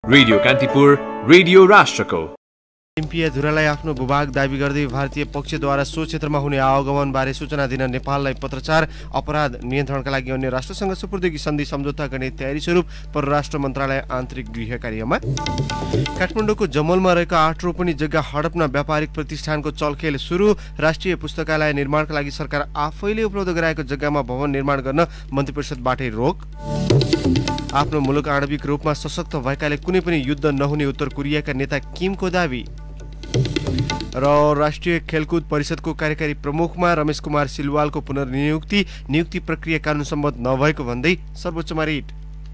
Radio Kantipur, radio राष्ट्रको। एमपीए धुरालाई आफ्नो भूभाग दाबी गर्दै भारतीय पक्षद्वारा सो क्षेत्रमा हुने आवागमन बारे सूचना दिन नेपाललाई पत्रचार अपराध नियन्त्रणका लागि अन्य राष्ट्रसँग सुपुर्दगी सन्धि सम्झौता गर्ने तयारी स्वरूप परराष्ट्र मन्त्रालय आन्तरिक गृह कार्यमा। काठमाडौँको जमलमा रहेको 8 रोपनी जग्गा हडप्न व्यापारिक प्रतिष्ठानको चलखेल सुरु। राष्ट्रिय पुस्तकालय निर्माणका लागि सरकार आफैले उपलब्ध गराएको जग्गामा भवन निर्माण गर्न मन्त्रीपरिषदबाटै रोक। आफ्नो मुलुक आणविक रूपमा सशक्त भएकाले कुनै पनि युद्ध नहुने उत्तर कोरियाका नेता किमको दाबी। र राष्ट्रिय खेलकुद परिषदको कार्यकारी प्रमुखमा रमेश कुमार सिलवालको नियुक्ति प्रक्रिया कानून सम्मत नभएको भन्दै सर्वोच्चमा रिट।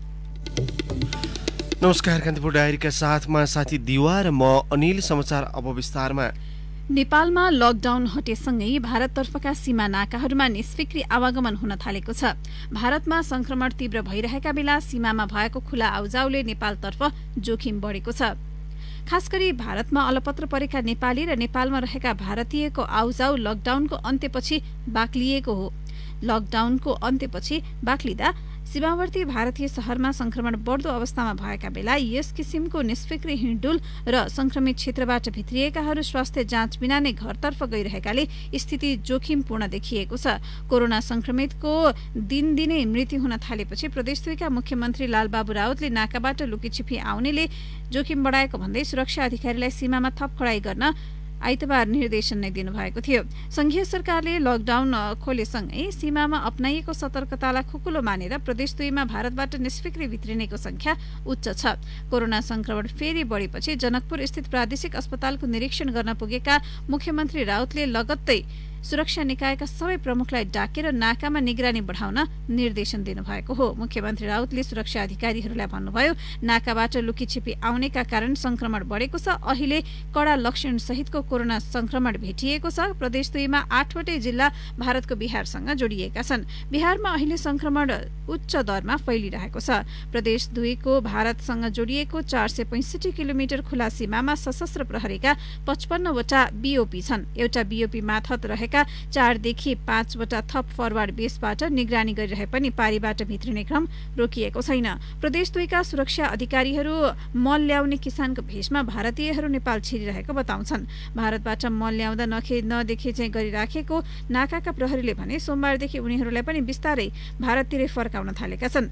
नमस्कार, कान्तिपुर डायरीका साथमा साथी दिवा र म अनिल। समाचार अब विस्तारमा। नेपालमा लकडाउन हटेसँगै भारततर्फका सीमा नाकाहरूमा निष्फिक्री आवागमन हुन थालेको छ। भारतमा संक्रमण तीव्र भइरहेका बेला सीमामा भएको खुला आउजाउले नेपालतर्फ जोखिम बढेको छ। खास गरी भारतमा अलपत्र परेका नेपाली र नेपालमा रहेका भारतीयको आउजाउ लकडाउनको अन्त्यपछि बाक्लिएको हो। लकडाउनको अन्त्यपछि बाक्लिँदा सीमावर्ती भारतीय शहरमा संक्रमण बढ्दो अवस्थामा भएका बेला यस किसिमको निष्फिक्री हिँडडुल र संक्रमित क्षेत्रबाट भित्रिएकाहरू स्वास्थ्य जाँच बिना नै घरतर्फ गइरहेकाले स्थिति जोखिमपूर्ण देखिएको छ। कोरोना संक्रमितको दिनदिनै मृत्यु हुन थालेपछि प्रदेश 2 का मुख्यमन्त्री लालबाबु राउतले नाकाबाट लुकीछिपी आउनेले जोखिम बढाएको भन्दै सुरक्षा अधिकारीलाई सीमामा थप कडाई गर्न आइतबार निर्देशन नै दिनुभएको थियो। संघीय सरकारले लकडाउन खोलेसँगै सीमामा अपनाइएको सतर्कतालाई खुकुलो मानेर प्रदेश 2 मा भारतबाट निष्फिक्री भित्रिनेको संख्या उच्च छ। कोरोना संक्रमण फेरि बढेपछि जनकपुर स्थित प्रादेशिक अस्पतालको निरीक्षण गर्न पुगेका मुख्यमन्त्री राउतले लगत्तै सुरक्षा निकायका सबै प्रमुखलाई डाकेर नाकामा निगरानी बढाउन निर्देशन दिनुभएको हो। मुख्यमन्त्री राउतले सुरक्षा अधिकारीहरूलाई भन्नुभयो, नाकाबाट लुकीछिपी आउनेका कारण संक्रमण बढेको छ। अहिले कडा लक्षण सहितको कोरोना संक्रमण भेटिएको छ। प्रदेश 2 मा 8 वटै जिल्ला भारतको बिहारसँग जोडिएका छन्। बिहारमा अहिले संक्रमण उच्च दरमा फैलिरहेको छ। प्रदेश 2 को भारतसँग जोडिएको 465 किलोमिटर खुला सीमामा सशस्त्र प्रहरीका 55 वटा बीओपी छन्। एउटा बीओपी माथत रहेका 4 देखि 5 वटा थप फरवार्ड बेसबाट निगरानी गरिरहे पनि पारीबाट भित्रिने क्रम रोकिएको छैन। प्रदेश 2 का सुरक्षा अधिकारीहरू मल ल्याउने किसानको भेषमा भारतीयहरू नेपाल छिरिरहेको बताउँछन्। भारतबाट मल ल्याउँदा नदेखे चाहिँ गरिराखेको नाकाका प्रहरीले भने सोमबारदेखि उनीहरूलाई पनि बिस्तारै भारततिरै फर्काउन थालेका छन्।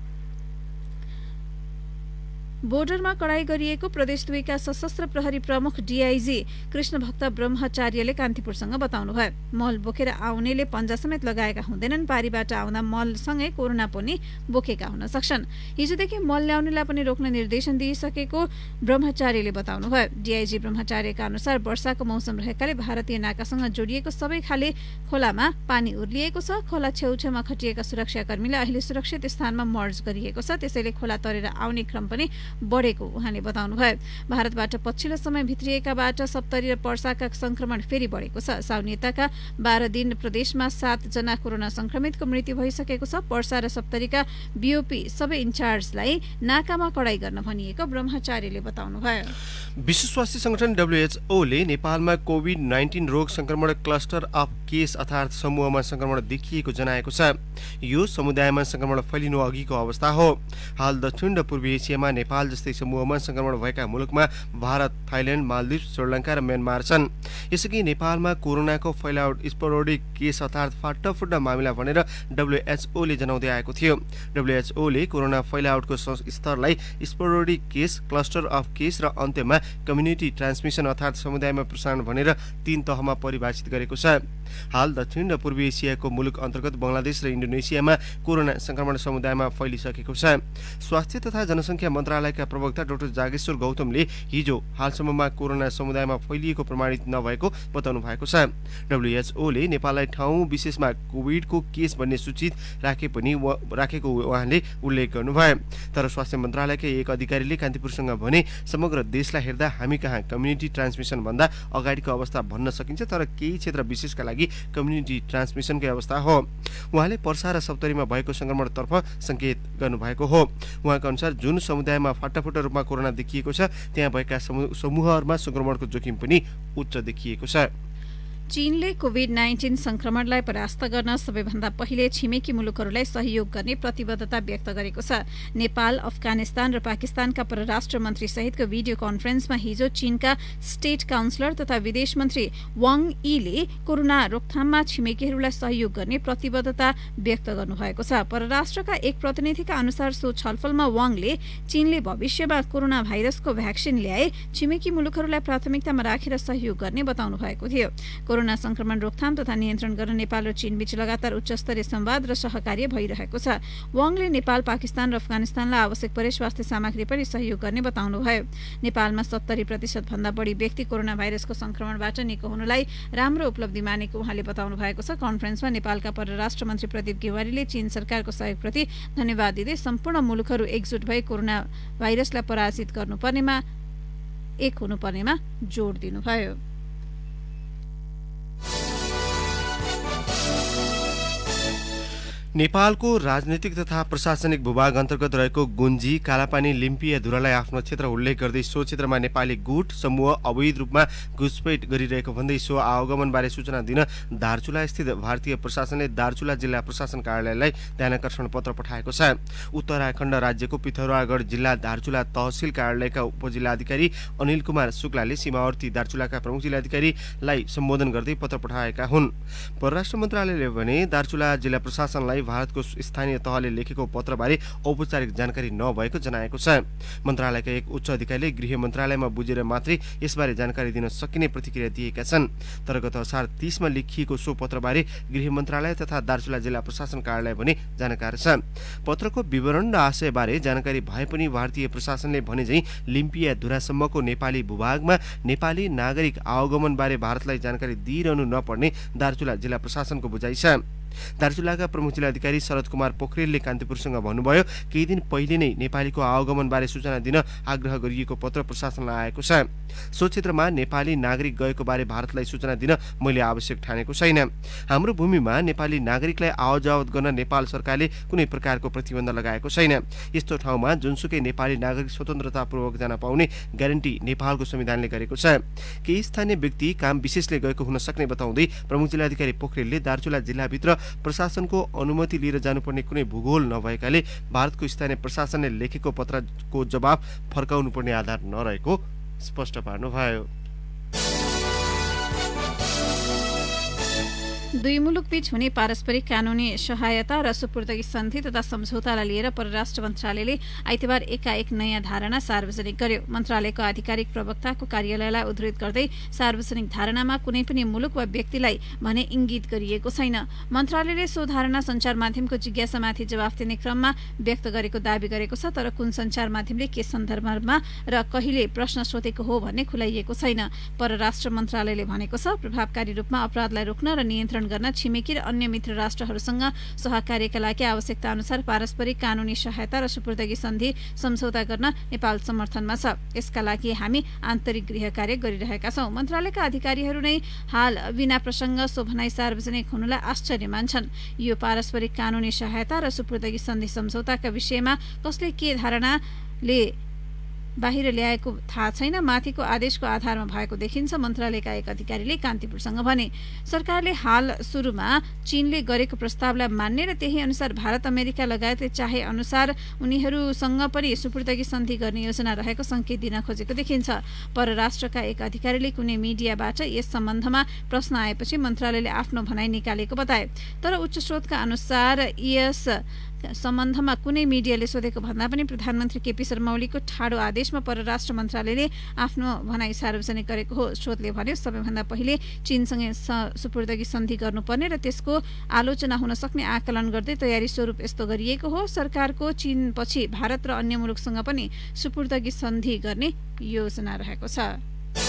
बोर्डरमा कडाई गरिएको प्रदेश 2 का सशस्त्र प्रहरी प्रमुख डीआईजी कृष्णभक्त ब्रह्मचार्यले कान्तिपुरसँग बताउनुभयो, मल बोकेर आउनेले पन्जा समेत लगाएका हुँदैनन्। पारीबाट आउँदा मलसँगै कोरोना पनि बोकेका हुन सक्छन्। हिजोदेखि मल ल्याउनेलाई पनि रोक्न निर्देशन दिइसकेको ब्रह्मचार्यले बताउनुभयो। डीआईजी ब्रह्मचार्यका अनुसार वर्षाको मौसम रहेकाले भारतीय नाकासँग जोडिएको सबै खाले खोलामा पानी उर्लिएको छ। खोला छेउछेउमा खटिएका सुरक्षाकर्मीलाई अहिले सुरक्षित स्थानमा मर्ज गरिएको छ। त्यसैले खोला तरेर आउने क्रम पनि बढेको उहाँले बताउनुभयो। भारतबाट पछिल्लो समय भित्रिएकाबाट सप्तरी र पर्साका संक्रमण फेरि बढेको छ। साउनेताका 12 दिन प्रदेशमा 7 जना कोरोना संक्रमितको मृत्यु भइसकेको छ। पर्सा र सप्तरीका बीओपी सबै इन्चार्जलाई नाकामा कडाई गर्न भनिएको ब्रह्मचार्यले बताउनुभयो। विश्व स्वास्थ्य संगठन WHO ले नेपालमा कोभिड-19 रोग संक्रमण क्लस्टर अफ केस अर्थात् समूहमा संक्रमण देखिएको जनाएको छ। यो समुदायमा संक्रमण फैलिनु अघिको अवस्था हो। हाल दक्षिण र पूर्वी एसियामा नेपाल जस्तै समूहमा संक्रमण भएका मुलुकमा भारत, थाइल्याण्ड, मालदिव, श्रीलङ्का र म्यानमार छन्। यसअघि नेपालमा कोरोनाको फैलावट स्पोरोडिक केस अर्थात् फाटाफुट्टा मामिला भनेर WHO ले जनाउँदै आएको थियो। WHO ले कोरोना फैलावटको स्तरलाई sporadic case, cluster of case र अन्त्यमा कम्युनिटी ट्रान्समिसन अर्थात् समुदायमा प्रसारण भनेर 3 तहमा परिभाषित गरेको छ। हाल दक्षिण र पूर्वी एसियाको मुलुक अन्तर्गत बंगलादेश र इन्डोनेसियामा कोरोना संक्रमण समुदायमा फैलिसकेको छ। स्वास्थ्य तथा जनसंख्या मन्त्रालयका प्रवक्ता डाक्टर जागेश्वर गौतमले हिजो हालसम्ममा कोरोना समुदायमा फैलिएको प्रमाणित नभएको बताउनु भएको छ। WHO ले नेपाललाई ठाउँ विशेषमा कोभिडको केस भन्ने सूचित राखेको उहाँले उल्लेख गर्नुभयो। तर स्वास्थ्य मन्त्रालयका एक अधिकारीले कान्तिपुरसँग भने समग्र देशलाई हेर्दा हामी कहाँ कम्युनिटी ट्रान्समिसन भन्दा अगाडिको अवस्था भन्न सकिन्छ, तर केही क्षेत्र विशेषका लागि कम्युनिटी ट्रान्समिसनकै अवस्था हो। उहाँले पर्सा र सप्तरीमा भएको संक्रमणतर्फ संकेत गर्नुभएको हो। उहाँका अनुसार जुन समुदायमा फाटाफुट्टा रूपमा कोरोना देखिएको छ त्यहाँ भएका समूहहरूमा संक्रमणको जोखिम पनि उच्च देखिएको छ। चीनले कोभिड-19 संक्रमणलाई परास्त गर्न सबैभन्दा पहिले छिमेकी मुलुकहरूलाई सहयोग गर्ने प्रतिबद्धता व्यक्त गरेको छ। नेपाल, अफगानिस्तान र पाकिस्तानका परराष्ट्र मन्त्री सहितको भिडियो कन्फरेन्समा हिजो चीनका स्टेट काउन्सिलर तथा विदेश मन्त्री वाङ यीले कोरोना रोकथाममा छिमेकीहरूलाई सहयोग गर्ने प्रतिबद्धता व्यक्त गर्नुभएको छ। परराष्ट्रका एक प्रतिनिधिका अनुसार सो छलफलमा वाङले चीनले भविष्यमा कोरोना भाइरसको भ्याक्सिन ल्याए छिमेकी मुलुकहरूलाई प्राथमिकतामा राखेर सहयोग गर्ने बताउनु भएको थियो। कोरोना संक्रमण रोकथाम तथा नियन्त्रण गर्न नेपाल र चीनबीच लगातार उच्चस्तरीय संवाद र सहकार्य भइरहेको छ। वाङले नेपाल, पाकिस्तान र अफगानिस्तानलाई आवश्यक परे स्वास्थ्य सामग्री पनि सहयोग गर्ने बताउनुभयो। नेपालमा 70% भन्दा बढी व्यक्ति कोरोना भाइरसको संक्रमणबाट निको हुनुलाई राम्रो उपलब्धि मानेको उहाँले बताउनु भएको छ। कन्फरेन्समा नेपालका परराष्ट्र मन्त्री प्रदीप गेवारीले चीन सरकारको सहयोगप्रति धन्यवाद दिँदै सम्पूर्ण मुलुकहरू एकजुट भई कोरोना भाइरसलाई पराजित गर्नुपर्नेमा एक हुनुपर्नेमा जोड दिनुभयो। नेपालको राजनीतिक तथा प्रशासनिक भूभाग अन्तर्गत रहेको गुन्जी, कालापानी, लिम्पी, धुरालाई आफ्नो क्षेत्र उल्लेख गर्दै सो क्षेत्रमा नेपाली गुट समूह अवैध रूपमा घुसपैठ गरिरहेको भन्दै सो आवागमनबारे सूचना दिन दार्चुला स्थित भारतीय प्रशासनले दार्चुला जिल्ला प्रशासन कार्यालयलाई ध्यानाकर्षण पत्र पठाएको छ। उत्तराखण्ड राज्यको पिथौरागढ जिल्ला दार्चुला तहसिल कार्यालयका उपजिल्लाधिकारी अनिल कुमार शुक्लाले सीमावर्ती दार्चुलाका प्रमुख जिल्लाधिकारीलाई सम्बोधन गर्दै पत्र पठाएका हुन्। परराष्ट्र मन्त्रालयले भने दार्चुला जिल्ला प्रशासनलाई भारतको स्थानीय तहले लेखेको पत्रबारे औपचारिक जानकारी नभएको जनाएको छ। मन्त्रालयका एक उच्च अधिकारीले गृह मन्त्रालयमा बुझेर मात्रै यसबारे जानकारी दिन सकिने प्रतिक्रिया दिएका छन्। तर गत असार 30 मा लेखिएको सो पत्रबारे गृह मन्त्रालय तथा दार्चुला जिल्ला प्रशासन कार्यालय भने जानकार छ। पत्रको विवरण र आशयबारे जानकारी भए पनि भारतीय प्रशासनले भने झैं लिम्पिया धुरासम्मको नेपाली भूभागमा नेपाली नागरिक आवागमनबारे भारतलाई जानकारी दिइरहनु नपर्ने दार्चुला जिल्ला प्रशासनको बुझाइ छ। दार्चुलाका प्रमुख जिल्लाधिकारी शरद कुमार पोखरेलले कान्तिपुरसँग भन्नुभयो, केही दिन पहिले नै नेपालीको आवागमनबारे सूचना दिन आग्रह गरिएको पत्र प्रशासनलाई आएको छ। सो क्षेत्रमा नेपाली नागरिक गएको बारे भारतलाई सूचना दिन मैले आवश्यक ठानेको छैन। हाम्रो भूमिमा नेपाली नागरिकलाई आवत गर्न नेपाल सरकारले कुनै प्रकारको प्रतिबन्ध लगाएको छैन। यस्तो ठाउँमा जुनसुकै नेपाली नागरिक स्वतन्त्रतापूर्वक जान पाउने ग्यारेन्टी नेपालको संविधानले गरेको छ। केही स्थानीय व्यक्ति काम विशेषले गएको हुन सक्ने बताउँदै प्रमुख जिल्लाधिकारी पोखरेलले दार्चुला जिल्लाभित्र प्रशासनको अनुमति लिएर जानुपर्ने कुनै भूगोल नभएकाले भारतको स्थानीय प्रशासनले लेखेको पत्रको जवाब फर्काउनु पर्ने आधार नरहेको स्पष्ट पार्नुभयो। दुई मुलुकबीच हुने पारस्परिक कानूनी सहायता र सुपुर्दगी सन्धि तथा सम्झौतालाई लिएर परराष्ट्र मन्त्रालयले आइतबार एकाएक नयाँ धारणा सार्वजनिक गर्यो। मन्त्रालयको आधिकारिक प्रवक्ताको कार्यालयलाई उद्धृत गर्दै सार्वजनिक धारणामा कुनै पनि मुलुक वा व्यक्तिलाई भने इङ्गित गरिएको छैन। मन्त्रालयले सो धारणा सञ्चार माध्यमको जिज्ञासामाथि जवाफ दिने क्रममा व्यक्त गरेको दावी गरेको छ। तर कुन सञ्चार माध्यमले के सन्दर्भमा र कहिले प्रश्न सोधेको हो भन्ने खुलाइएको छैन। परराष्ट्र मन्त्रालयले भनेको छ, प्रभावकारी रूपमा अपराधलाई रोक्न र नियन्त्रण गर्न छिमेकी र अन्य मित्र राष्ट्रहरूसँग सहकार्यका लागि आवश्यकता अनुसार पारस्परिक कानूनी सहायता र सुपुर्दगी सन्धि सम्झौता गर्न नेपाल समर्थनमा छ। यसका लागि हामी आन्तरिक गृह कार्य गरिरहेका छौं। मन्त्रालयका अधिकारीहरू नै हाल बिना प्रसङ्ग सो भनाइ सार्वजनिक हुनुलाई आश्चर्य मान्छन्। यो पारस्परिक कानूनी सहायता र सुपुर्दगी सन्धि सम्झौताका विषयमा कसले के धारणाले बाहिर ल्याएको थाहा छैन, माथिको आदेशको आधारमा भएको देखिन्छ, मन्त्रालयका एक अधिकारीले कान्तिपुरसँग भने। सरकारले हाल सुरुमा चीनले गरेको प्रस्तावलाई मान्ने र त्यही अनुसार भारत, अमेरिका लगायतले चाहे अनुसार उनीहरूसँग पनि सुपुर्दगी सन्धि गर्ने योजना रहेको संकेत दिन खोजेको देखिन्छ। परराष्ट्रका एक अधिकारीले कुनै मिडियाबाट यस सम्बन्धमा प्रश्न आएपछि मन्त्रालयले आफ्नो भनाइ निकालेको बताए। तर उच्च स्रोतका अनुसार यस सम्बन्धमा कुनै मिडियाले सोधेको भन्दा पनि प्रधानमन्त्री केपी शर्मा ओलीको ठाडो आदेशमा परराष्ट्र मन्त्रालयले आफ्नो भनाइ सार्वजनिक गरेको हो। स्रोतले भन्यो, सबैभन्दा पहिले चीनसँग सुपुर्दगी सन्धि गर्नुपर्ने र त्यसको आलोचना हुन सक्ने आकलन गर्दै तयारी स्वरूप यस्तो गरिएको हो। सरकारको चीनपछि भारत र अन्य मुलुकसँग पनि सुपुर्दगी सन्धि गर्ने योजना रहेको छ।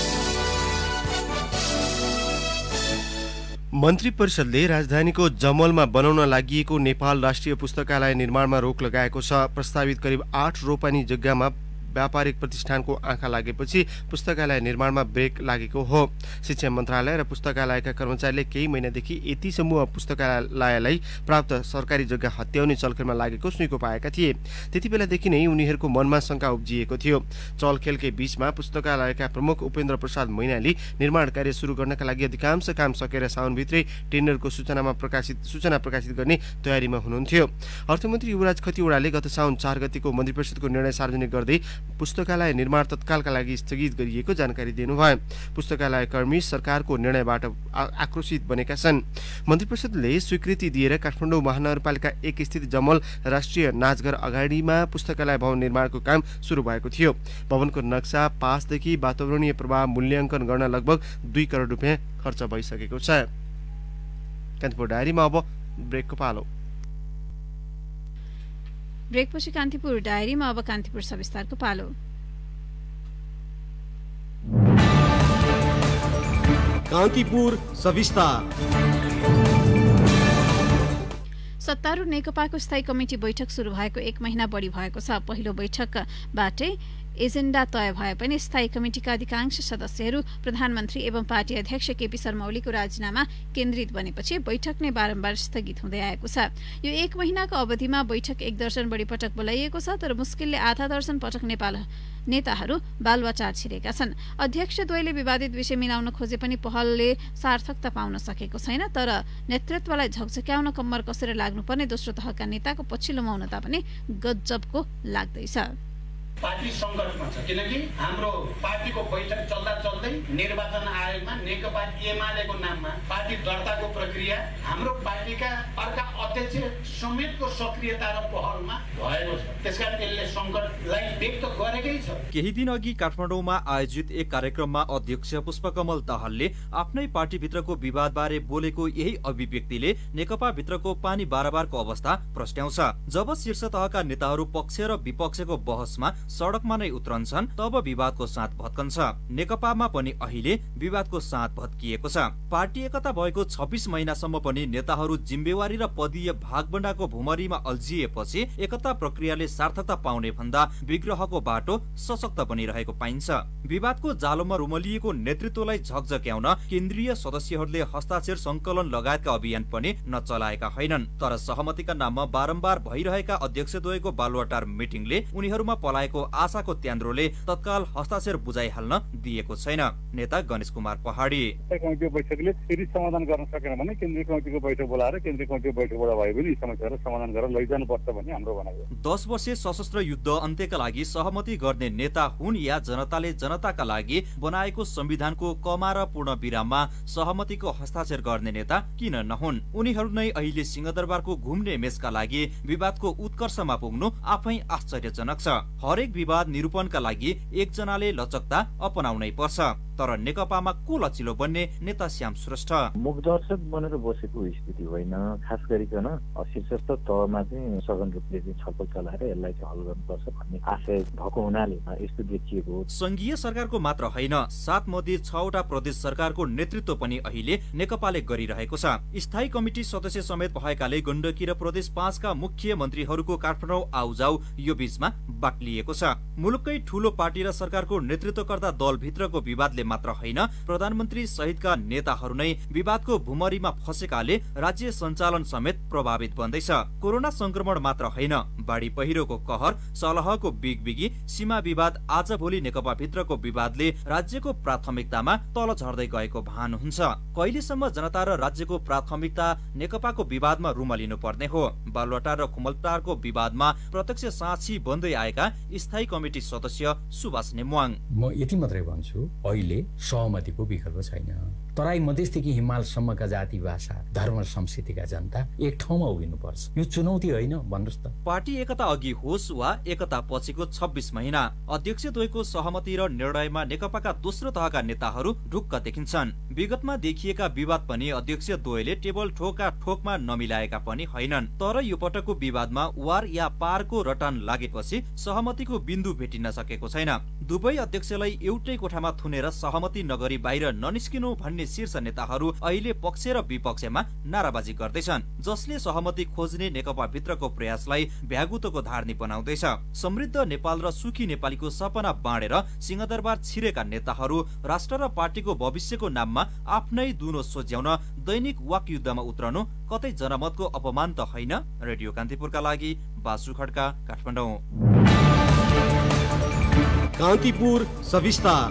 मन्त्री परिषदले राजधानीको जमलमा बनाउन लागि नेपाल राष्ट्रिय पुस्तकालय निर्माणमा रोक लगाएको छ। प्रस्तावित करिब 8 रोपनी जग्गामा व्यापारिक प्रतिष्ठानको आँखा लागेपछि पुस्तकालय निर्माणमा ब्रेक लागेको हो। शिक्षा मन्त्रालय र पुस्तकालयका कर्मचारीले केही महिनादेखि यति समूह पुस्तकालयलाई प्राप्त सरकारी जग्गा हत्याउने चलखेलमा लागेको सुइको पाएका थिए। त्यति बेलादेखि नै उनीहरूको मनमा शंका उब्जिएको थियो। चलखेलकै बीचमा पुस्तकालयका प्रमुख उपेन्द्र प्रसाद मैनाली निर्माण कार्य सुरु गर्नका लागि अधिकांश काम सकेर साउनभित्रै टेन्डरको सूचना प्रकाशित गर्ने तयारीमा हुनुहुन्थ्यो। अर्थमन्त्री युवराज खतिवड़ाले गत साउन 4 गतेको मन्त्रीपरिषदको निर्णय सार्वजनिक गर्दै पुस्तकालय निर्माण तत्कालका लागि स्थगित गरिएको जानकारी दिनुभयो। पुस्तकालय कर्मी सरकारको निर्णयबाट आक्रोशित बनेका छन्। मन्त्रीपरिषदले स्वीकृति दिएर काठमाडौँ महानगरपालिका 1 स्थित जमल राष्ट्रिय नाचघर अगाडिमा पुस्तकालय भवन निर्माणको काम सुरु भएको थियो। भवनको नक्सा पासदेखि वातावरणीय प्रभाव मूल्याङ्कन गर्न लगभग 2 करोड रुपियाँ खर्च भइसकेको छ। कान्तिपुर डायरीमा अब ब्रेकको पालो। ब्रेकपछि कान्तिपुर डायरीमा अब कान्तिपुर सविस्तारको पालो। कान्तिपुर सविस्तार। सत्तारूढ नेकपाको स्थायी कमिटी बैठक सुरु भएको 1 महिना बढी भएको छ। पहिलो बैठकबाटै एजेन्डा तय भए पनि स्थायी कमिटीका अधिकांश सदस्यहरू प्रधानमन्त्री एवं पार्टी अध्यक्ष केपी शर्मा ओलीको राजीनामा केन्द्रित बनेपछि बैठक नै बारम्बार स्थगित हुँदै आएको छ। यो 1 महिनाको अवधिमा बैठक 1 दर्जन बढी पटक बोलाइएको छ, तर मुस्किलले आधा दर्जन पटक नेपाल नेताहरू बालुवाचार छिरेका छन्। अध्यक्षद्वयले विवादित विषय मिलाउन खोजे पनि पहलले सार्थकता पाउन सकेको छैन। तर नेतृत्वलाई झकझक्याउन कम्मर कसेर लाग्नुपर्ने दोस्रो तहका नेताको पछिल्लो मौनता पनि गजबको लाग्दैछ। पार्टी संकटमा छ, किनकि हाम्रो पार्टीको बैठक चल्दा चल्दै निर्वाचन आयोगमा नेकपा एमालेको नाममा पार्टी दर्ताको प्रक्रिया हाम्रो पार्टीका अर्का अध्यक्ष समेतको सक्रियता र पहलमा भएको छ। त्यसकारण यसले संकटलाई व्यक्त गरेकै छ। केही दिन अघि काठमाडौँमा आयोजित एक कार्यक्रममा अध्यक्ष पुष्पकमल दाहालले आफ्नै पार्टीभित्रको विवादबारे बोलेको यही अभिव्यक्तिले नेकपा भित्रको पानी बाराबारको अवस्था प्रस्ट्याउँछ। जब शीर्ष तहका नेताहरू पक्ष र विपक्षको बहसमा सडकमा नै उत्रन्छन् तब विवादको साँध भत्कन्छ। नेकपामा पनि अहिले विवादको साँध भत्किएको छ। पार्टी एकता भएको 26 महिनासम्म पनि नेताहरू जिम्मेवारी र पदीय भागबण्डाको भुमरीमा अल्झिएपछि एकता प्रक्रियाले सार्थकता पाउने भन्दा विग्रहको बाटो सशक्त बनिरहेको पाइन्छ। विवादको जालोमा रुमलिएको नेतृत्वलाई झकझक्याउन केन्द्रीय सदस्यहरूले हस्ताक्षर संकलन लगायतका अभियान पनि नचलाएका होइनन्। तर सहमतिका नाममा बारम्बार भइरहेका अध्यक्षद्वयको बालुवाटार मिटिङले उनीहरूमा पलाएको आशाको त्यान्द्रोले तत्काल हस्ताक्षर बुझाइहाल्न दिएको छैन। नेता गणेश कुमार पहाडी कमिटीको बैठकले फेरि समाधान गर्न सकेन भने केन्द्रीय कमिटीको बैठक बोलाएर केन्द्रीय कमिटीको बैठकबाट भए पनि समस्याहरू समाधान गरेर लैजानुपर्छ भन्ने हाम्रो भनाइ हो। 10 वर्षे सशस्त्र युद्ध अन्त्यका लागि सहमति गर्ने नेता हुन् या जनताले जनताका लागि बनाएको संविधानको कमा र पूर्ण विराममा सहमतिको हस्ताक्षर गर्ने नेता किन नहुन्? उनीहरू नै अहिले सिंहदरबारको घुम्ने मेचका लागि विवादको उत्कर्षमा पुग्नु आफै आश्चर्यजनक छ। हरेक विवाद निरूपणका लागि एकजनाले लचकता अपनाउनै पर्छ। तर नेकपामा को लचिलो बन्ने नेता श्याम श्रेष्ठ मुखदर्शक बनेर बसेको स्थिति होइन। खास गरिकन शीर्षस्थ तहमा चाहिँ सघन रूपले छलफल चलाएर यसलाई चाहिँ हल गर्नुपर्छ भन्ने आशय भएको हुनाले यस्तो देखिएको हो। संघीय सरकारको मात्र होइन, 7 मध्ये 6 वटा प्रदेश सरकारको नेतृत्व पनि अहिले नेकपाले गरिरहेको छ। स्थायी कमिटी सदस्य समेत भएकाले गण्डकी र प्रदेश 5 का मुख्यमन्त्रीहरूको काठमाडौँ आउजाउ यो बीचमा बाक्लिएको छ। मुलुककै ठूलो पार्टी र सरकारको नेतृत्वकर्ता दलभित्रको विवादले मात्र होइन, प्रधानमन्त्री सहितका नेताहरू नै विवादको भुमरीमा फसेकाले राज्य सञ्चालन समेत प्रभावित बन्दैछ। कोरोना संक्रमण मात्र होइन, बाढी पहिरोको कहर, सलहको बिगबिगी, सीमा विवाद, आज भोलि नेकपा भित्रको विवादले राज्यको प्राथमिकतामा तल झर्दै गएको भान हुन्छ। कहिलेसम्म जनता र राज्यको प्राथमिकता नेकपाको विवादमा रुमलिनु पर्ने हो? बालुवाटार र खुमलटारको विवादमा प्रत्यक्ष साक्षी बन्दै आएका स्थायी कमिटी सदस्य सुभाष नेमुवाङ म यति मात्रै भन्छु, अहिले सहमतिको विकल्प छैन। तराई मधेसदेखि हिमालसम्मका जाति भाषा धर्म र संस्कृतिका जनता एक ठाउँमा उभिनुपर्छ। यो चुनौती होइन भन्नुहोस् त। पार्टी एकता अघि होस् वा एकता पछिको 26 महिना अध्यक्षद्वयको सहमति र निर्णयमा नेकपाका दोस्रो तहका नेताहरू ढुक्क देखिन्छन्। विगतमा देखिएका विवाद पनि अध्यक्षद्वयले टेबल ठोका ठोकमा नमिलाएका पनि होइनन्। तर यो पटकको विवादमा वार या पारको रटान लागेपछि सहमतिको बिन्दु भेटिन सकेको छैन। दुवै अध्यक्षलाई एउटै कोठामा थुनेर सहमति नगरी बाहिर ननिस्किनु भन्ने शीर्ष नेताहरू अहिले पक्ष र विपक्षमा नाराबाजी गर्दैछन्। जसले सहमति खोज्ने नेकपा भित्रको प्रयासलाई भ्यागुतोको धारनी बनाउँदैछ। समृद्ध नेपाल र सुखी नेपालीको सपना बाँडेर सिंहदरबार छिरेका नेताहरू राष्ट्र र पार्टीको भविष्यको नाममा आफ्नै दुनो सोच्याउन दैनिक वाकयुद्धमा उत्रनु कतै जनमतको अपमान त होइन। रेडियो कान्तिपुरका लागि बासु खड्का, काठमाडौँ। कान्तिपुर सविस्तार।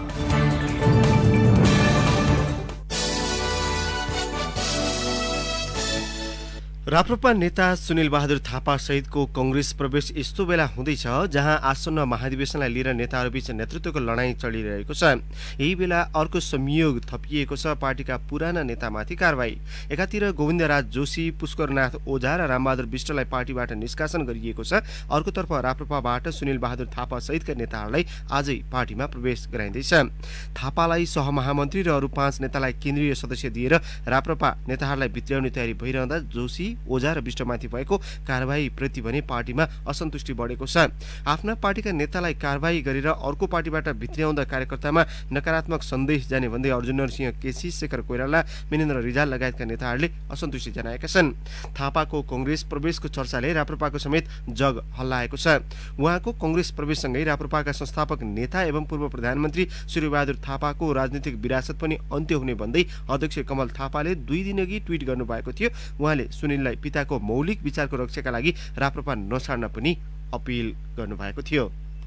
राप्रपा नेता सुनिल बहादुर थापा सहितको कंग्रेस प्रवेश यस्तो बेला हुँदैछ जहाँ आसन्न महाधिवेशनलाई लिएर नेताहरूबीच नेतृत्वको लडाईँ चलिरहेको छ। यही बेला अर्को संयोग थपिएको छ पार्टीका पुराना नेतामाथि कारबाही। एकातिर गोविन्दराज जोशी, पुष्करनाथ ओझा र रामबहादुर विष्टलाई पार्टीबाट निष्कासन गरिएको छ। अर्कोतर्फ राप्रपाबाट सुनिल बहादुर थापा सहितका नेताहरूलाई आजै पार्टीमा प्रवेश गराइँदैछ। थापालाई सहमहामन्त्री र अरू 5 नेतालाई केन्द्रीय सदस्य दिएर राप्रपा नेताहरूलाई भित्र्याउने तयारी भइरहँदा जोशी, ओझा र विष्टमाथि भएको कारबाही प्रति भने पार्टीमा असन्तुष्टि बढेको छ। आफ्ना पार्टीका नेतालाई कारबाही गरेर अर्को पार्टीबाट भित्र्याउँदा कार्यकर्तामा नकारात्मक सन्देश जाने भन्दै अर्जुन नरसिंह केसी, शेखर कोइराला, मिनेन्द्र रिजाल लगायतका नेताहरूले असन्तुष्टि जनाएका छन्। थापाको कंग्रेस प्रवेशको चर्चाले राप्रपाको समेत जग हल्लाएको छ। उहाँको कंग्रेस प्रवेशसँगै राप्रपाका संस्थापक नेता एवं पूर्व प्रधानमन्त्री सूर्यबहादुर थापाको राजनीतिक विरासत पनि अन्त्य हुने भन्दै अध्यक्ष कमल थापाले 2 दिनअघि ट्विट गर्नुभएको थियो। उहाँले सुनिललाई पिताको मौलिक विचारको रक्षाका लागि राप्रपा नछाड्न पनि अपिल गर्नुभएको थियो।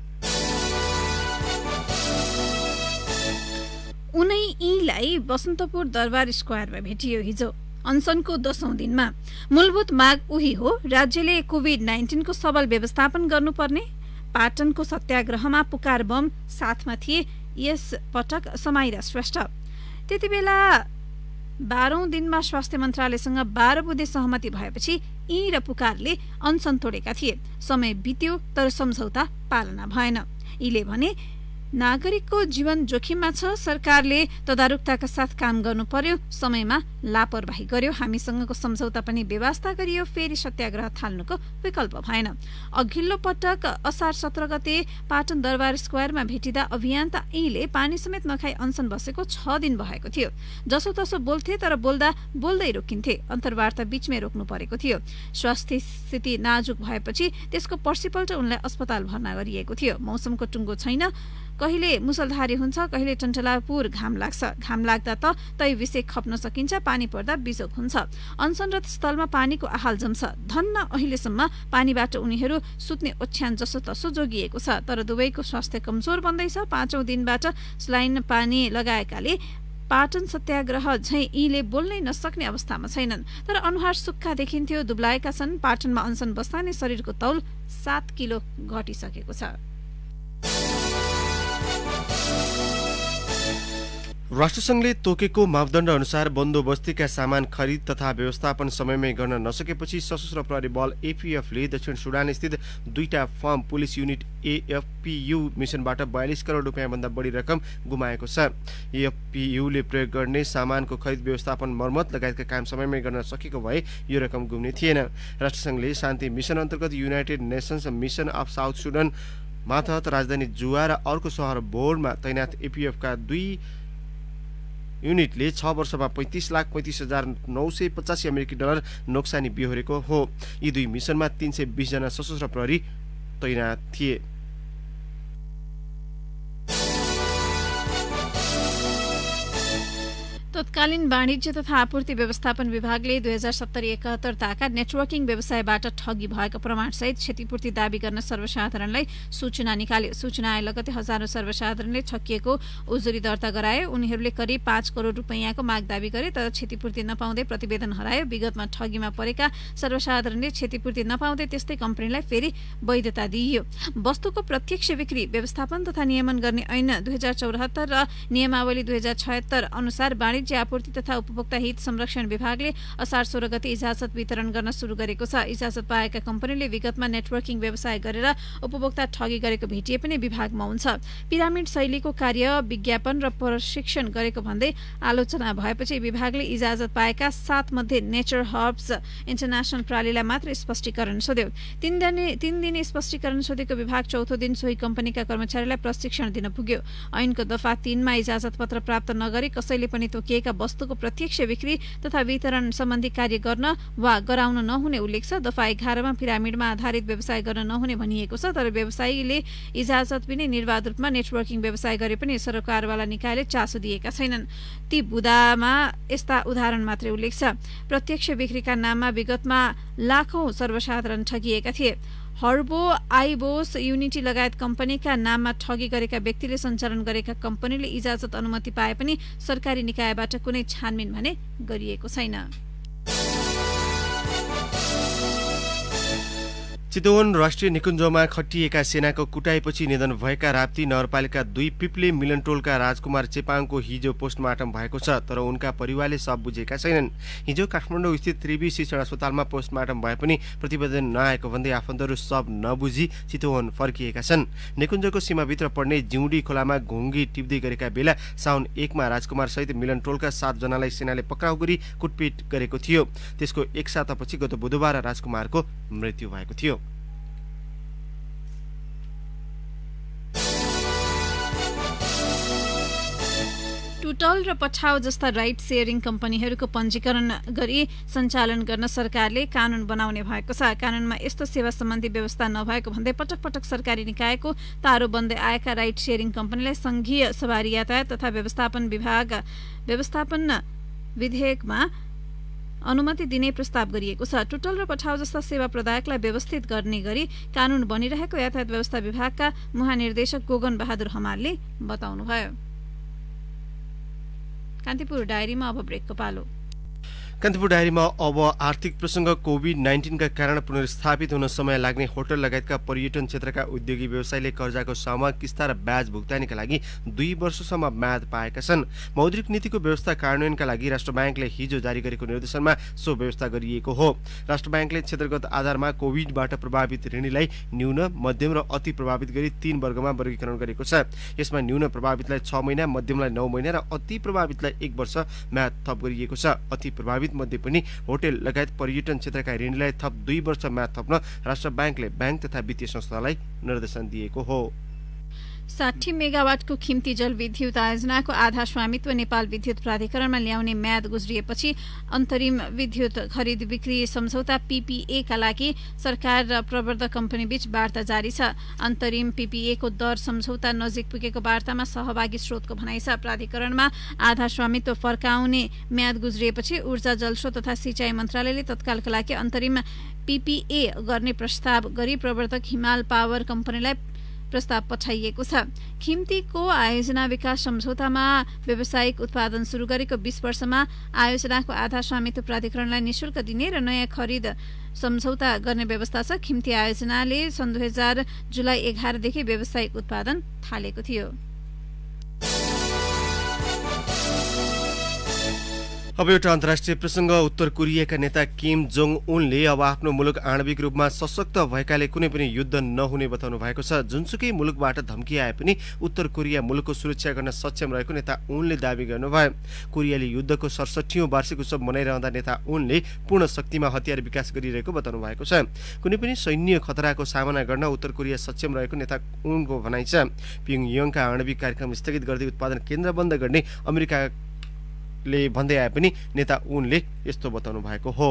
उनै यीलाई बसन्तपुर दरबार स्क्वायरमा भेटियो हिजो अनसनको 10औं दिनमा। मूलभूत माग उही हो, राज्यले कोभिड-19 को सबल व्यवस्थापन गर्नुपर्ने। पाटनको सत्याग्रहमा पुकार बम साथमा थिए यस पटक समाइरा श्रेष्ठ। त्यतिबेला 12औं दिनमा स्वास्थ्य मन्त्रालयसँग 12 बुँदे सहमति भएपछि यी र पुकारले अनसन तोडेका थिए। समय बित्यो तर सम्झौता पालना भएन। यीले भने नागरिकको जीवन जोखिममा छ, सरकारले तदारुकताका साथ काम गर्नु पर्यो, समयमा लापरवाही गर्यो, हामीसँगको सम्झौता पनि व्यवस्था गरियो, फेरि सत्याग्रह थाल्नुको विकल्प भएन। अघिल्लो पटक असार 17 गते पाटन दरबार स्क्वायरमा भेटिँदा अभियन्ता यीले पानी समेत नखाई अनसन बसेको 6 दिन भएको थियो। जसोतसो बोल्थे तर बोल्दै रोकिन्थे, अन्तर्वार्ता बीचमै रोक्नु परेको थियो। स्वास्थ्य स्थिति नाजुक भएपछि त्यसको पर्सिपल्ट उनलाई अस्पताल भर्ना गरिएको थियो। मौसमको टुङ्गो छैन, कहिले मुसलधारी हुन्छ, कहिले टन्टलापुर घाम लाग्छ। घाम लाग्दा त तै विषय खप्न सकिन्छ, पानी पर्दा बिजोक हुन्छ। अनसनरत स्थलमा पानीको आहाल जम्छ। धन्न अहिलेसम्म पानीबाट उनीहरू सुत्ने ओछ्यान जसो तसो जोगिएको छ, तर दुवैको स्वास्थ्य कमजोर बन्दैछ। 5औं दिनबाट स्लाइन पानी लगाएकाले पाटन सत्याग्रह झैं यीले बोल्नै नसक्ने अवस्थामा छैनन्, तर अनुहार सुक्खा देखिन्थ्यो, दुब्लाएका छन्। पाटनमा अनसन बस्दा नै शरीरको तौल 7 किलो घटिसकेको छ। राष्ट्रसंघले तोकेको मापदण्ड अनुसार बन्दोबस्तीका सामान खरिद तथा व्यवस्थापन समयमै गर्न नसकेपछि सशस्त्र प्रहरी बल एपीएफले दक्षिण सुडान स्थित 2टा फर्म पुलिस युनिट एएफपीयू मिसनबाट 42 करोड रुपियाँभन्दा बढी रकम गुमाएको छ। एएफपीयूले प्रयोग गर्ने सामानको खरिद व्यवस्थापन मर्मत लगायतका काम समयमै गर्न सकेको भए यो रकम गुम्ने थिएन। राष्ट्रसंघले शान्ति मिसन अन्तर्गत United Nations mission of South Sudan मातहत राजधानी जुवा र अर्को सहर बोर्डमा तैनात एपीएफका 2 युनिटले 6 वर्षमा 35,35,985 अमेरिकी डलर नोक्सानी बिहोरेको हो। यी 2 मिसनमा 320 जना सशस्त्र प्रहरी तैनात थिए। तत्कालीन वाणिज्य तथा आपूर्ति व्यवस्थापन विभागले 2070-71 ताका नेटवर्किङ व्यवसायबाट ठगी भएको प्रमाणसहित क्षतिपूर्ति दावी गर्न सर्वसाधारणलाई सूचना निकाल्यो। सूचना आए लगतै हजारौं सर्वसाधारणले ठगिएको उजुरी दर्ता गराए। उनीहरूले करिब 5 करोड रुपैयाँको माग दावी गरे, तर क्षतिपूर्ति नपाउँदै प्रतिवेदन हरायो। विगतमा ठगीमा परेका सर्वसाधारणले क्षतिपूर्ति नपाउँदै त्यस्तै कम्पनीलाई फेरि वैधता दिइयो। वस्तुको प्रत्यक्ष बिक्री व्यवस्थापन तथा नियमन गर्ने ऐन 2074 र नियमावली 2076 अनुसार वाणिज्य आपूर्ति तथा उपभोक्ता हित संरक्षण विभागले असार 16 गते इजाजत वितरण गर्न सुरु गरेको छ। इजाजत पाएका कम्पनीले विगतमा नेटवर्किङ व्यवसाय गरेर उपभोक्ता ठगी गरेको भेटिए पनि विभागमा हुन्छ। पिरामिड शैलीको कार्य विज्ञापन र प्रशिक्षण गरेको भन्दै आलोचना भएपछि विभागले इजाजत पाएका 7 मध्ये नेचर हर्ब्स इन्टरनेशनल प्रणालीलाई मात्र स्पष्टीकरण सोध्यो। 3 दिन स्पष्टीकरण सोधेको विभाग चौथो दिन सोही कम्पनीका कर्मचारीलाई प्रशिक्षण दिन पुग्यो। ऐनको दफा 3 मा इजाजत पत्र प्राप्त नगरी कसैले पनि फर्किएका वस्तुको प्रत्यक्ष बिक्री तथा वितरण सम्बन्धी कार्य गर्न वा गराउन नहुने उल्लेख छ। दफा 11 मा पिरामिडमा आधारित व्यवसाय गर्न नहुने भनिएको छ, तर व्यवसायीले इजाजत बिना निर्वाध रूपमा नेटवर्किङ व्यवसाय गरे पनि सरकारवाला निकायले चासो दिएका छैनन्। ती बुदामा यस्ता उदाहरण मात्रै उल्लेख छ। प्रत्यक्ष बिक्रीका नाममा विगतमा लाखौं सर्वसाधारण ठगिएका थिए। हर्बो, आइबोस, युनिटी लगायत कम्पनीका नाममा ठगी गरेका व्यक्तिले सञ्चालन गरेका कम्पनीले इजाजत अनुमति पाए पनि सरकारी निकायबाट कुनै छानबिन भने गरिएको छैन। चितवन राष्ट्रिय निकुञ्जमा खटिएका सेनाको कुटाइपछि निधन भएका राप्ती नगरपालिका 2 पिप्ले मिलनटोलका राजकुमार चेपाङको हिजो पोस्टमार्टम भएको छ, तर उनका परिवारले सब बुझेका छैनन्। हिजो काठमाडौँ स्थित त्रिवी शिक्षण अस्पतालमा पोस्टमार्टम भए पनि प्रतिवेदन नआएको भन्दै आफन्तहरू सब नबुझी चितवन फर्किएका छन्। निकुञ्जको सीमाभित्र पर्ने जिउडी खोलामा घुङ्गी टिप्दै गरेका बेला साउन 1 मा राजकुमार सहित मिलनटोलका 7 जनालाई सेनाले पक्राउ गरी कुटपिट गरेको थियो। त्यसको एक सातापछि गत बुधबार राजकुमारको मृत्यु भएको थियो। टुटल र पछाउ जस्ता राइड सेयरिङ कम्पनीहरूको पञ्जीकरण गरी सञ्चालन गर्न सरकारले कानून बनाउने भएको छ। कानूनमा यस्तो सेवा सम्बन्धी व्यवस्था नभएको भन्दै पटक पटक सरकारी निकायको तारो बन्दै आएका राइड सेयरिङ कम्पनीलाई संघीय सवारी यातायात तथा व्यवस्थापन विधेयकमा अनुमति दिने प्रस्ताव गरिएको छ। टुटल र पछाउ जस्ता सेवा प्रदायकलाई व्यवस्थित गर्ने गरी कानून बनिरहेको यातायात व्यवस्था विभागका महानिर्देशक गोगन बहादुर हमालले बताउनुभयो। कान्तिपुर डायरीमा अब ब्रेकको पालो। कान्तिपुर डायरीमा अब आर्थिक प्रसङ्ग। कोभिड-19 का कारण पुनर्स्थापित हुन समय लाग्ने होटल लगायतका पर्यटन क्षेत्रका उद्योगी व्यवसायीले कर्जाको सामूहिक किस्ता र ब्याज भुक्तानीका लागि 2 वर्षसम्म म्याद पाएका छन्। मौद्रिक नीतिको व्यवस्था कार्यान्वयनका लागि राष्ट्र ब्याङ्कले हिजो जारी गरेको निर्देशनमा सो व्यवस्था गरिएको हो। राष्ट्र ब्याङ्कले क्षेत्रगत आधारमा कोभिडबाट प्रभावित ऋणीलाई न्यून, मध्यम र अति प्रभावित गरी 3 वर्गमा वर्गीकरण गरेको छ। यसमा न्यून प्रभावितलाई 6 महिना, मध्यमलाई 9 महिना र अति प्रभावितलाई 1 वर्ष म्याद थप गरिएको छ। अति प्रभावित मध्ये पनि होटल लगायत पर्यटन क्षेत्रका ऋणीलाई थप 2 वर्ष म्याद थप्न राष्ट्र ब्याङ्कले ब्याङ्क तथा वित्तीय संस्थालाई निर्देशन दिएको हो। 60 मेगावाटको खिम्ती जलविद्युत आयोजनाको आधा स्वामित्व नेपाल विद्युत प्राधिकरणमा ल्याउने म्याद गुज्रिएपछि अन्तरिम विद्युत खरिद बिक्री सम्झौता PPA का लागि सरकार र प्रवर्धक कम्पनी बीच वार्ता जारी छ। अन्तरिम PPA को दर सम्झौता नजिक पुगेको वार्तामा सहभागी स्रोतको भनाइ छ। प्राधिकरणमा आधा स्वामित्व फर्काउने म्याद गुज्रिएपछि ऊर्जा, जलस्रोत तथा सिंचाई मन्त्रालयले तत्कालका लागि अन्तरिम PPA गर्ने प्रस्ताव गरी प्रवर्धक हिमाल पावर कम्पनीलाई प्रस्ताव पठाइएको छ। खिम्तीको आयोजना विकास सम्झौतामा व्यावसायिक उत्पादन सुरु गरेको 20 वर्षमा आयोजनाको आधा स्वामित्व प्राधिकरणलाई निशुल्क दिने र नयाँ खरिद सम्झौता गर्ने व्यवस्था छ। खिम्ती आयोजनाले सन् 2000 जुलाई 11 देखि व्यावसायिक उत्पादन थालेको थियो। अब एउटा अन्तर्राष्ट्रिय प्रसङ्ग। उत्तर कोरियाका नेता किम जोङ उनले अब आफ्नो मुलुक आणविक रूपमा सशक्त भएकाले कुनै पनि युद्ध नहुने बताउनु भएको छ। जुनसुकै मुलुकबाट धम्की आए पनि उत्तर कोरिया मुलुकको सुरक्षा गर्न सक्षम रहेको नेता उनले दावी गर्नुभयो। कोरियाले युद्धको 67औं वार्षिक उत्सव मनाइरहँदा नेता उनले पूर्ण शक्तिमा हतियार विकास गरिरहेको बताउनु भएको छ। कुनै पनि सैन्य खतराको सामना गर्न उत्तर कोरिया सक्षम रहेको नेता उनको भनाइ छ। प्योङयाङका आणविक कार्यक्रम स्थगित गर्दै उत्पादन केन्द्र बन्द गर्ने अमेरिकाले भन्दै आए पनि नेता उनले यस्तो बताउनु भएको हो।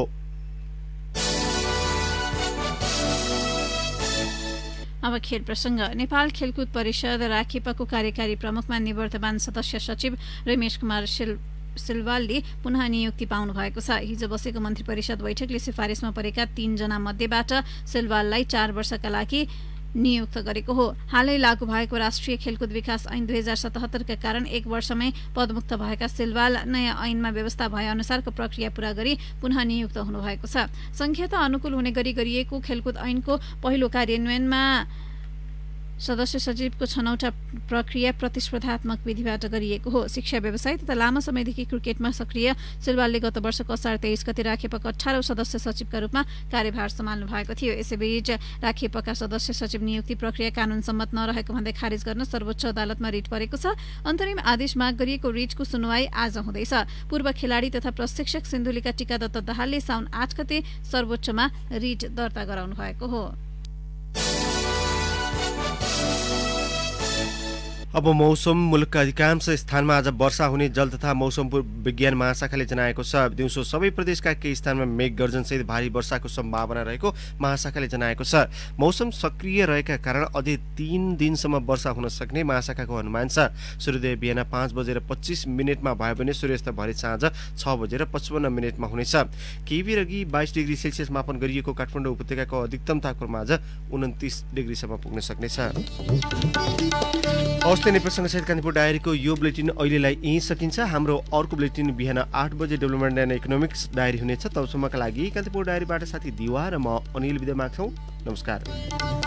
अब खेल प्रसङ्ग। नेपाल खेलकुद परिषद राखेपाको कार्यकारी प्रमुखमा निवर्तमान सदस्य सचिव रमेश कुमार सिलवालले पुनः नियुक्ति पाउनु भएको छ। हिजो बसेको मन्त्री परिषद बैठकले सिफारिसमा परेका 3 जना मध्येबाट सिलवाललाई 4 वर्षका लागि नियुक्त गरेको हो। हालै लागू भएको राष्ट्रिय खेलकुद विकास ऐन 2077 का कारण 1 वर्षमै पदमुक्त भएका सिलवाल नयाँ ऐनमा व्यवस्था भए अनुसारको प्रक्रिया पूरा गरी पुनः नियुक्त हुनुभएको छ। संहिता अनुकूल हुने गरी गरिएको खेलकुद ऐनको पहिलो कार्यान्वयनमा सदस्य सचिवको छनौटा प्रक्रिया प्रतिस्पर्धात्मक विधिबाट गरिएको हो। शिक्षा, व्यवसाय तथा लामो समयदेखि क्रिकेटमा सक्रिय सिलवालले गत वर्षको असार 23 गते राखेपाको 18औं सदस्य सचिवका रूपमा कार्यभार सम्हाल्नु भएको थियो। यसैबीच राखेपाका सदस्य सचिव नियुक्ति प्रक्रिया कानून सम्मत नरहेको भन्दै खारेज गर्न सर्वोच्च अदालतमा रिट परेको छ। अन्तरिम आदेश माग गरिएको रिटको सुनवाई आज हुँदैछ। पूर्व खेलाडी तथा प्रशिक्षक सिन्धुलीका टीका दत्त दाहालले साउन 8 गते सर्वोच्चमा रिट दर्ता गराउनु भएको हो। अब मौसम मुलुकका अधिकांश स्थानमा आज वर्षा हुने जल तथा मौसम विज्ञान महाशाखाले जनाएको छ। दिउँसो सबै प्रदेशका केही स्थानमा मेघ गर्जनसहित भारी वर्षाको सम्भावना रहेको महाशाखाले जनाएको छ। मौसम सक्रिय रहेका कारण अझै 3 दिनसम्म वर्षा हुन सक्ने महाशाखाको अनुमान छ। सूर्योदय बिहान 5:25 भयो भने सूर्यास्त भरे साँझ 6:55 हुनेछ। केही बेर अघि 22 डिग्री सेल्सियस मापन गरिएको काठमाडौँ उपत्यकाको अधिकतम तापक्रम आज 29 डिग्रीसम्म पुग्न सक्नेछ। हवस् त नेपालसँग सहित कान्तिपुर डायरीको यो बुलेटिन अहिलेलाई यहीँ सकिन्छ। हाम्रो अर्को बुलेटिन बिहान 8 बजे डेभलपमेन्ट एन्ड इकोनोमिक्स डायरी हुनेछ। तबसम्मका लागि कान्तिपुर डायरीबाट साथी दिवा र म अनिल बिदा माग्छौँ। नमस्कार।